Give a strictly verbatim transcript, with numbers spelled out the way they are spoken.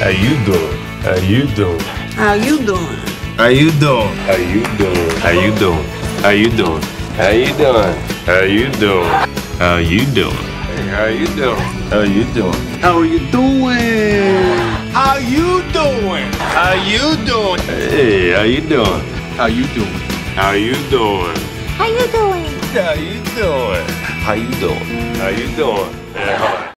How you doing? How you doing? How you doing? How you doing? How you doing? How you doing? How you doing? How you doing? How you doing? How you doing? Hey, how you doing? How you doing? How you doing? How you doing? How you doing? Hey, how you doing? How you doing? How you doing? How you doing? How you doing? How you doing? How you doing? Yeah, hold on.